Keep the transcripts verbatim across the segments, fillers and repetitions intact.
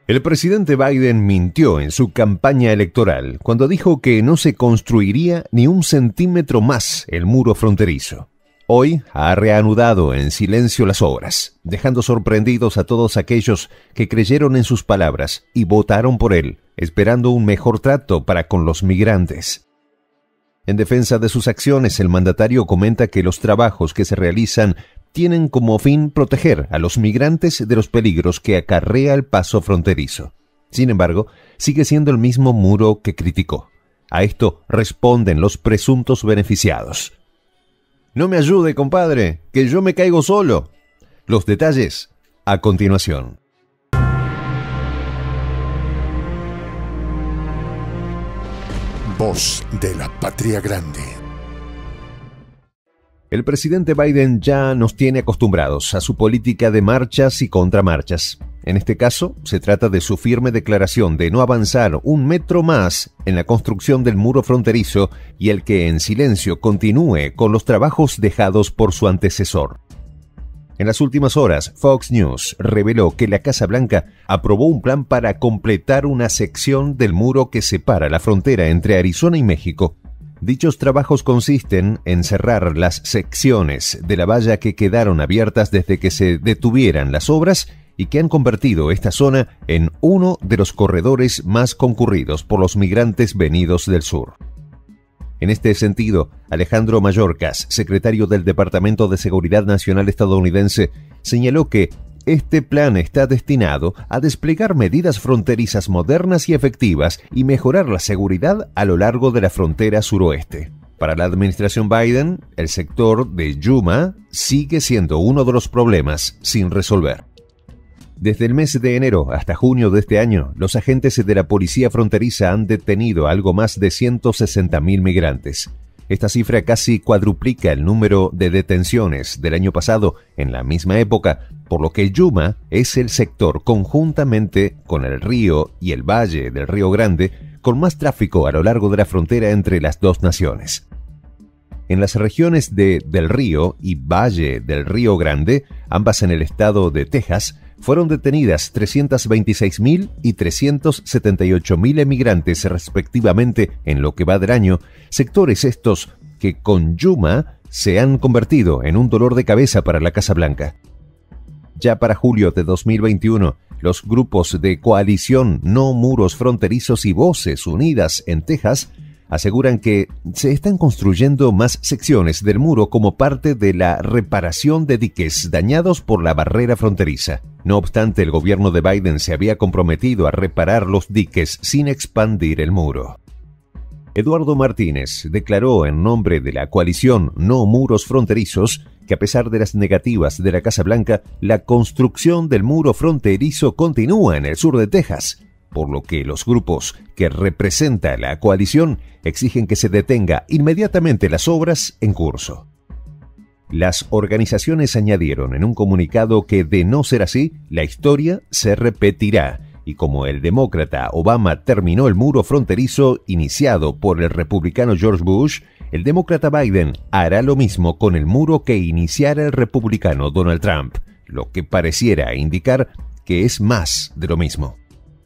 El presidente Biden mintió en su campaña electoral cuando dijo que no se construiría ni un centímetro más el muro fronterizo. Hoy ha reanudado en silencio las obras, dejando sorprendidos a todos aquellos que creyeron en sus palabras y votaron por él, esperando un mejor trato para con los migrantes. En defensa de sus acciones, el mandatario comenta que los trabajos que se realizan tienen como fin proteger a los migrantes de los peligros que acarrea el paso fronterizo. Sin embargo, sigue siendo el mismo muro que criticó. A esto responden los presuntos beneficiados. No me ayude, compadre, que yo me caigo solo. Los detalles a continuación. Voz de la Patria Grande. El presidente Biden ya nos tiene acostumbrados a su política de marchas y contramarchas. En este caso, se trata de su firme declaración de no avanzar un metro más en la construcción del muro fronterizo y el que en silencio continúe con los trabajos dejados por su antecesor. En las últimas horas, Fox News reveló que la Casa Blanca aprobó un plan para completar una sección del muro que separa la frontera entre Arizona y México. Dichos trabajos consisten en cerrar las secciones de la valla que quedaron abiertas desde que se detuvieran las obras y que han convertido esta zona en uno de los corredores más concurridos por los migrantes venidos del sur. En este sentido, Alejandro Mayorkas, secretario del Departamento de Seguridad Nacional estadounidense, señaló que este plan está destinado a desplegar medidas fronterizas modernas y efectivas y mejorar la seguridad a lo largo de la frontera suroeste. Para la administración Biden, el sector de Yuma sigue siendo uno de los problemas sin resolver. Desde el mes de enero hasta junio de este año, los agentes de la policía fronteriza han detenido algo más de ciento sesenta mil migrantes. Esta cifra casi cuadruplica el número de detenciones del año pasado en la misma época, por lo que Yuma es el sector conjuntamente con el río y el valle del Río Grande con más tráfico a lo largo de la frontera entre las dos naciones. En las regiones de Del Río y Valle del Río Grande, ambas en el estado de Texas, fueron detenidas trescientos veintiséis mil y trescientos setenta y ocho mil emigrantes respectivamente en lo que va del año, sectores estos que con Yuma se han convertido en un dolor de cabeza para la Casa Blanca. Ya para julio de dos mil veintiuno, los grupos de coalición No Muros Fronterizos y Voces Unidas en Texas aseguran que se están construyendo más secciones del muro como parte de la reparación de diques dañados por la barrera fronteriza. No obstante, el gobierno de Biden se había comprometido a reparar los diques sin expandir el muro. Eduardo Martínez declaró en nombre de la coalición No Muros Fronterizos que a pesar de las negativas de la Casa Blanca, la construcción del muro fronterizo continúa en el sur de Texas, por lo que los grupos que representa la coalición exigen que se detenga inmediatamente las obras en curso. Las organizaciones añadieron en un comunicado que, de no ser así, la historia se repetirá, y como el demócrata Obama terminó el muro fronterizo iniciado por el republicano George Bush, el demócrata Biden hará lo mismo con el muro que iniciara el republicano Donald Trump, lo que pareciera indicar que es más de lo mismo.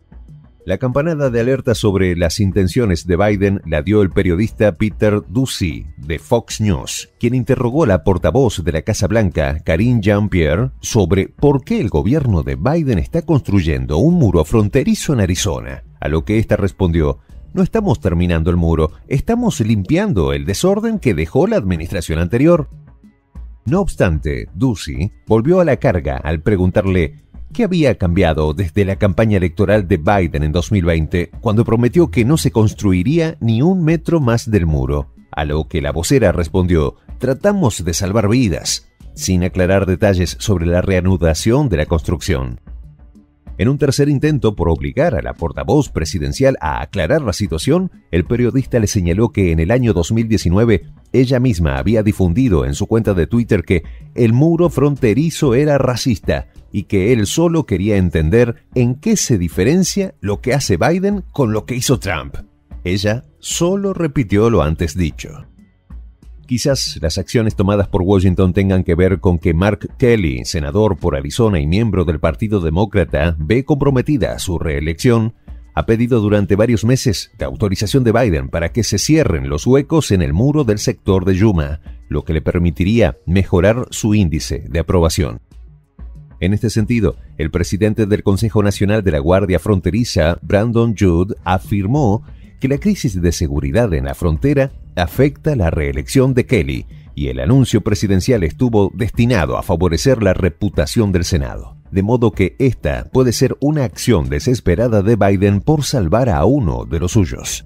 La campanada de alerta sobre las intenciones de Biden la dio el periodista Peter Doocy de Fox News, quien interrogó a la portavoz de la Casa Blanca, Karine Jean-Pierre, sobre por qué el gobierno de Biden está construyendo un muro fronterizo en Arizona, a lo que ésta respondió: no estamos terminando el muro, estamos limpiando el desorden que dejó la administración anterior. No obstante, Doocy volvió a la carga al preguntarle ¿qué había cambiado desde la campaña electoral de Biden en dos mil veinte, cuando prometió que no se construiría ni un metro más del muro? A lo que la vocera respondió: tratamos de salvar vidas, sin aclarar detalles sobre la reanudación de la construcción. En un tercer intento por obligar a la portavoz presidencial a aclarar la situación, el periodista le señaló que en el año dos mil diecinueve ella misma había difundido en su cuenta de Twitter que el muro fronterizo era racista y que él solo quería entender en qué se diferencia lo que hace Biden con lo que hizo Trump. Ella solo repitió lo antes dicho. Quizás las acciones tomadas por Washington tengan que ver con que Mark Kelly, senador por Arizona y miembro del Partido Demócrata, ve comprometida su reelección. Ha pedido durante varios meses la autorización de Biden para que se cierren los huecos en el muro del sector de Yuma, lo que le permitiría mejorar su índice de aprobación. En este sentido, el presidente del Consejo Nacional de la Guardia Fronteriza, Brandon Judd, afirmó que la crisis de seguridad en la frontera afecta la reelección de Kelly y el anuncio presidencial estuvo destinado a favorecer la reputación del Senado. De modo que esta puede ser una acción desesperada de Biden por salvar a uno de los suyos.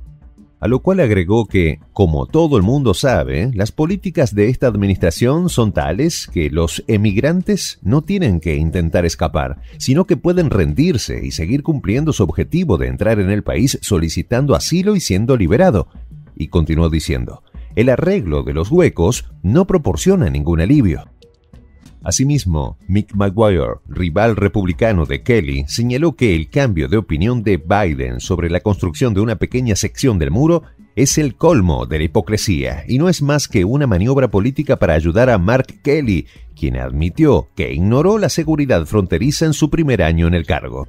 A lo cual agregó que, como todo el mundo sabe, las políticas de esta administración son tales que los emigrantes no tienen que intentar escapar, sino que pueden rendirse y seguir cumpliendo su objetivo de entrar en el país solicitando asilo y siendo liberado. Y continuó diciendo, el arreglo de los huecos no proporciona ningún alivio. Asimismo, Mick McGuire, rival republicano de Kelly, señaló que el cambio de opinión de Biden sobre la construcción de una pequeña sección del muro es el colmo de la hipocresía y no es más que una maniobra política para ayudar a Mark Kelly, quien admitió que ignoró la seguridad fronteriza en su primer año en el cargo.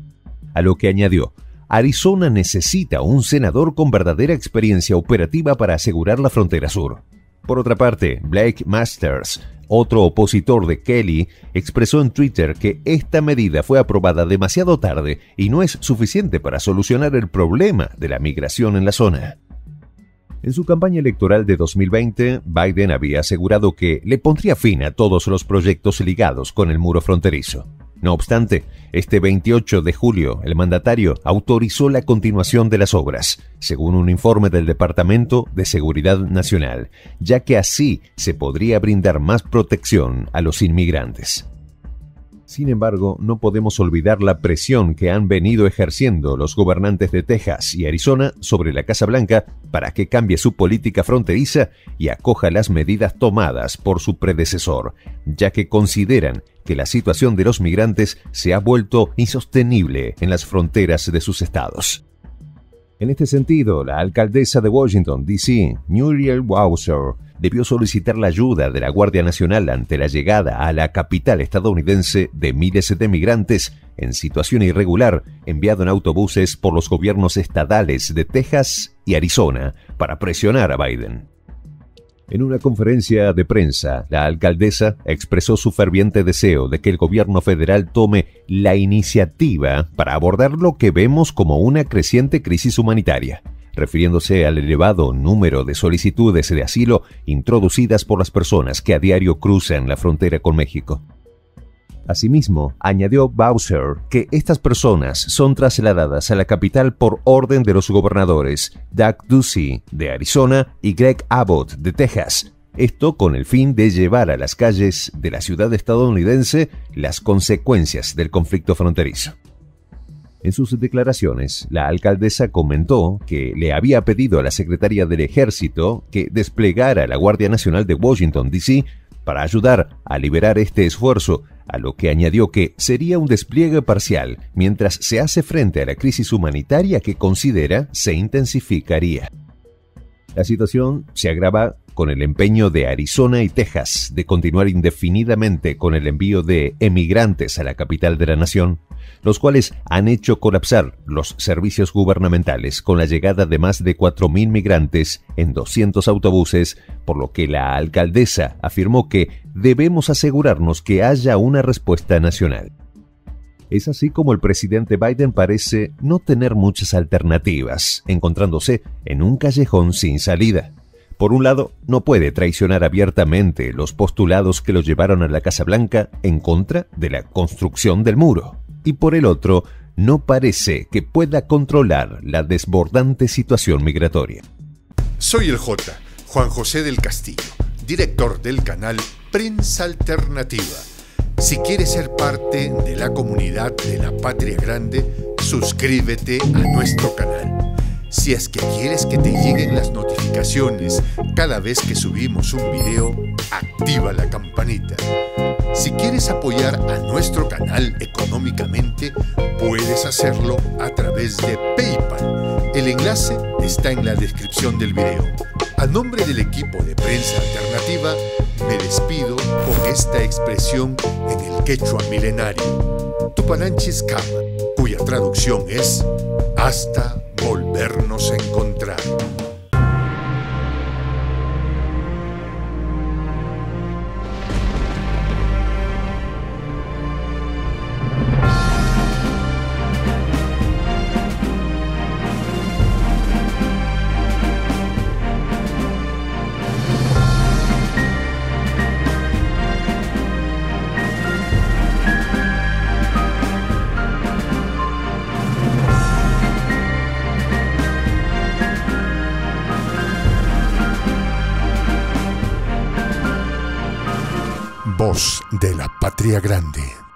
A lo que añadió, Arizona necesita un senador con verdadera experiencia operativa para asegurar la frontera sur. Por otra parte, Blake Masters, otro opositor de Kelly, expresó en Twitter que esta medida fue aprobada demasiado tarde y no es suficiente para solucionar el problema de la migración en la zona. En su campaña electoral de dos mil veinte, Biden había asegurado que le pondría fin a todos los proyectos ligados con el muro fronterizo. No obstante, este veintiocho de julio, el mandatario autorizó la continuación de las obras, según un informe del Departamento de Seguridad Nacional, ya que así se podría brindar más protección a los inmigrantes. Sin embargo, no podemos olvidar la presión que han venido ejerciendo los gobernantes de Texas y Arizona sobre la Casa Blanca para que cambie su política fronteriza y acoja las medidas tomadas por su predecesor, ya que consideran que la situación de los migrantes se ha vuelto insostenible en las fronteras de sus estados. En este sentido, la alcaldesa de Washington, D C, Muriel Bowser, debió solicitar la ayuda de la Guardia Nacional ante la llegada a la capital estadounidense de miles de migrantes en situación irregular, enviado en autobuses por los gobiernos estatales de Texas y Arizona para presionar a Biden. En una conferencia de prensa, la alcaldesa expresó su ferviente deseo de que el gobierno federal tome la iniciativa para abordar lo que vemos como una creciente crisis humanitaria, refiriéndose al elevado número de solicitudes de asilo introducidas por las personas que a diario cruzan la frontera con México. Asimismo, añadió Bowser que estas personas son trasladadas a la capital por orden de los gobernadores Doug Ducey de Arizona y Greg Abbott de Texas. Esto con el fin de llevar a las calles de la ciudad estadounidense las consecuencias del conflicto fronterizo. En sus declaraciones, la alcaldesa comentó que le había pedido a la secretaria del Ejército que desplegara la Guardia Nacional de Washington, D C, para ayudar a liberar este esfuerzo, a lo que añadió que sería un despliegue parcial mientras se hace frente a la crisis humanitaria que considera se intensificaría. La situación se agrava con el empeño de Arizona y Texas de continuar indefinidamente con el envío de emigrantes a la capital de la nación, los cuales han hecho colapsar los servicios gubernamentales con la llegada de más de cuatro mil migrantes en doscientos autobuses, por lo que la alcaldesa afirmó que debemos asegurarnos que haya una respuesta nacional. Es así como el presidente Biden parece no tener muchas alternativas, encontrándose en un callejón sin salida. Por un lado, no puede traicionar abiertamente los postulados que lo llevaron a la Casa Blanca en contra de la construcción del muro. Y por el otro, no parece que pueda controlar la desbordante situación migratoria. Soy el J, Juan José del Castillo, director del canal Prensa Alternativa. Si quieres ser parte de la comunidad de la Patria Grande, suscríbete a nuestro canal. Si es que quieres que te lleguen las notificaciones cada vez que subimos un video, activa la campanita. Si quieres apoyar a nuestro canal económicamente, puedes hacerlo a través de PayPal. El enlace está en la descripción del video. A nombre del equipo de Prensa Alternativa, me despido con esta expresión en el quechua milenario, Tupananchis Kama, cuya traducción es hasta volvernos a encontrar. Voz de la Patria Grande.